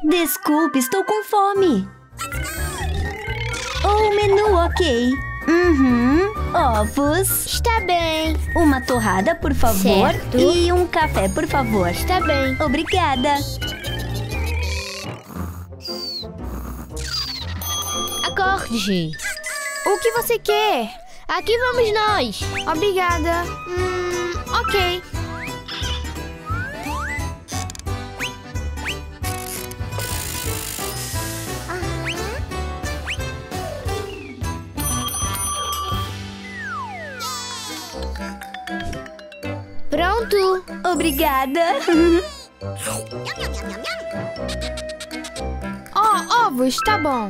Desculpe, estou com fome. Oh, menu, ok. Ovos. Está bem. Uma torrada, por favor. Certo. E um café, por favor. Está bem. Obrigada. Acorde. O que você quer? Aqui vamos nós. Obrigada. Ok. Pronto. Obrigada. Ovos, tá bom.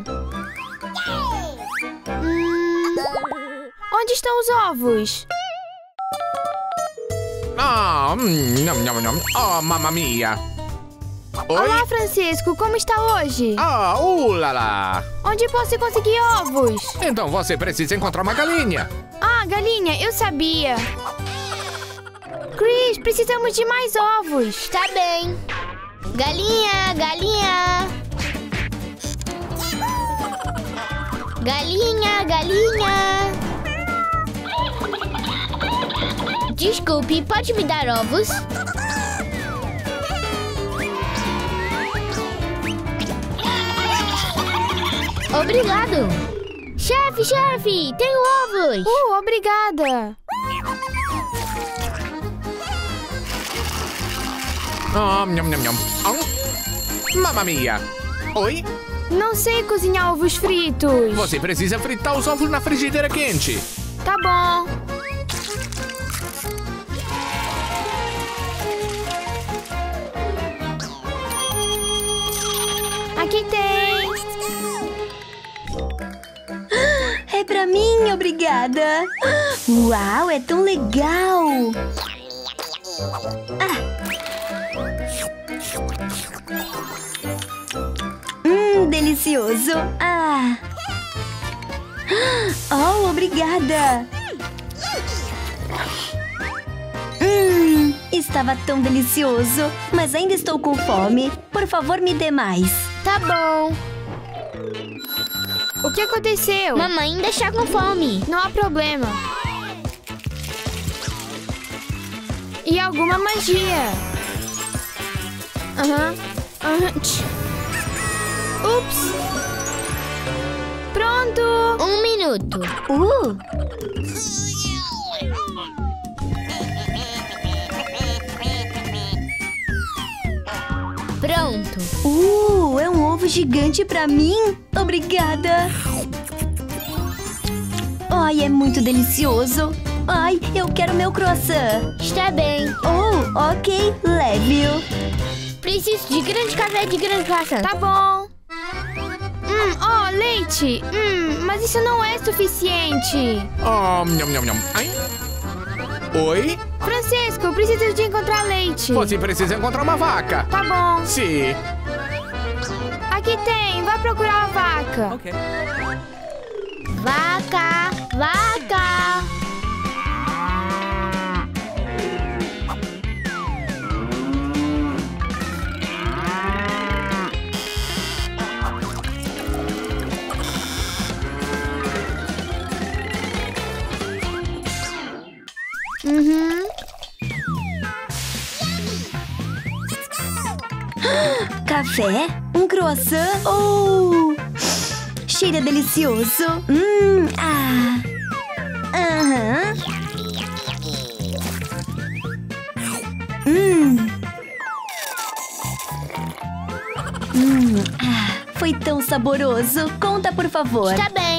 Onde estão os ovos? Nham, nham, nham. Oh, mamma mia. Oi? Olá, Francisco, como está hoje? Lá. Onde posso conseguir ovos? Então você precisa encontrar uma galinha. Galinha, eu sabia. Chris, precisamos de mais ovos. Está bem. Galinha, galinha. Galinha, galinha. Desculpe, pode me dar ovos? Obrigado. Chefe, tenho ovos. Obrigada. Nham, nham, nham. Mamma mia. Oi? Não sei cozinhar ovos fritos. Você precisa fritar os ovos na frigideira quente. Tá bom. Aqui tem. É pra mim, obrigada. Uau, é tão legal. Delicioso. Oh, obrigada. Estava tão delicioso, mas ainda estou com fome. Por favor, me dê mais. Tá bom. O que aconteceu? Mamãe ainda está com fome. Não há problema. E alguma magia. Ups. Pronto. 1 minuto. Pronto. É um ovo gigante pra mim. Obrigada. Ai, é muito delicioso. Ai, eu quero meu croissant. Está bem. Ok, leve-o. Preciso de grande café de grande croissant. Tá bom. Leite. Mas isso não é suficiente. Nham, nham, nham. Ai? Oi? Francisco, preciso de encontrar leite. Você precisa encontrar uma vaca. Tá bom. Sim. Aqui tem. Vai procurar a vaca. Ok. Vaca, vaca. Café? Um croissant? Cheira delicioso. Foi tão saboroso. Conta, por favor. Está bem.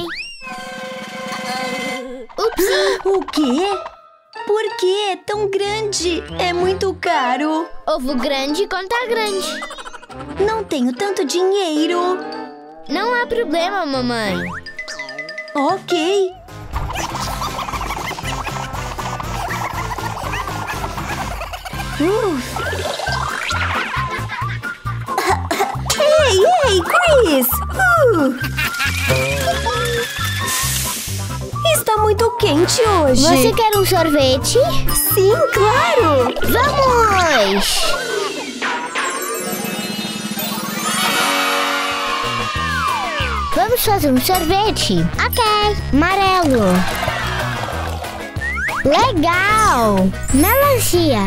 O quê? Por que é tão grande? É muito caro. Ovo grande conta grande. Não tenho tanto dinheiro. Não há problema, mamãe. Ok. Ei, Chris! Está muito quente hoje. Você quer um sorvete? Sim, claro! Vamos! fazer um sorvete. Ok. Amarelo. Legal. Melancia.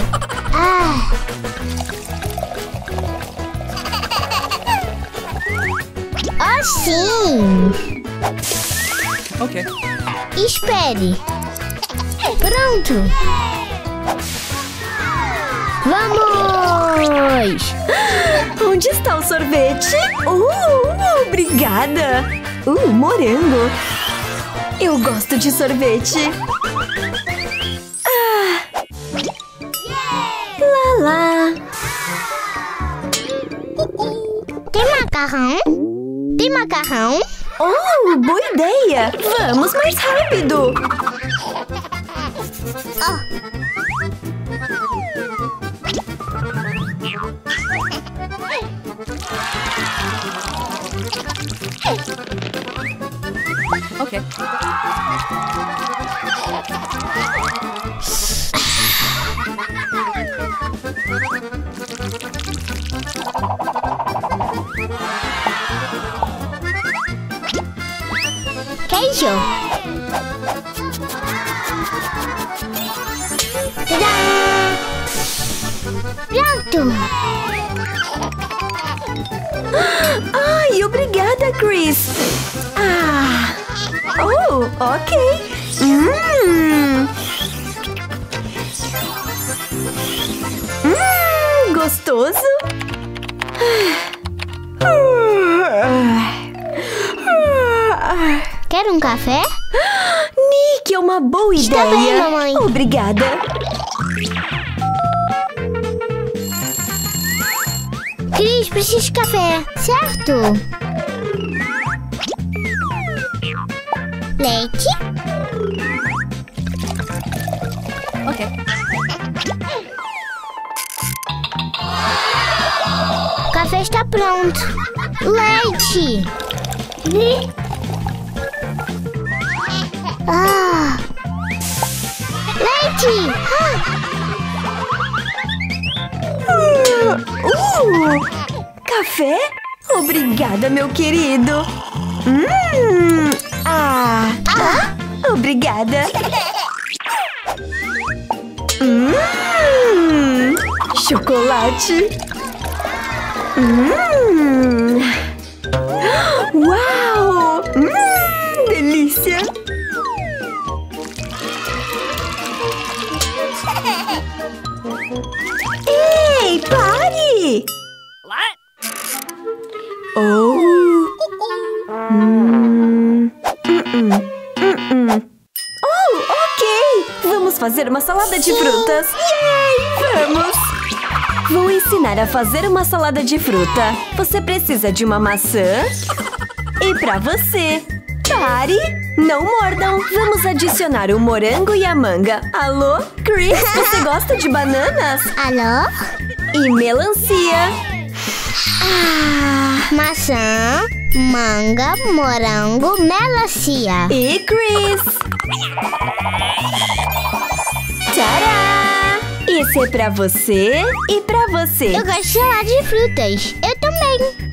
Assim. Ok. Espere. Pronto. Vamos! Onde está o sorvete? Obrigada! Morango! Eu gosto de sorvete! Lá! Tem macarrão? Tem macarrão? Boa ideia! Vamos mais rápido! Ok. Queijo. Tadá! Pronto. Ai, obrigada, Chris! Ok! Gostoso! Quer um café? Nick, é uma boa ideia! Está bem, mamãe. Obrigada! Cris, preciso de café, certo? Leite? Ok. O café está pronto. Leite! Leite! Café? Obrigada, meu querido! Obrigada! Chocolate! Uau! Delícia! Ei, pare! Ok! Vamos fazer uma salada de frutas! Yay! Vamos! Vou ensinar a fazer uma salada de fruta. Você precisa de uma maçã. E pra você, pare! Não mordam! Vamos adicionar o morango e a manga. Alô, Chris? Você gosta de bananas? Alô? E melancia. Maçã, manga, morango, melancia. E Chris? Tcharam! Esse é pra você e pra você. Eu gosto de salada de frutas. Eu também.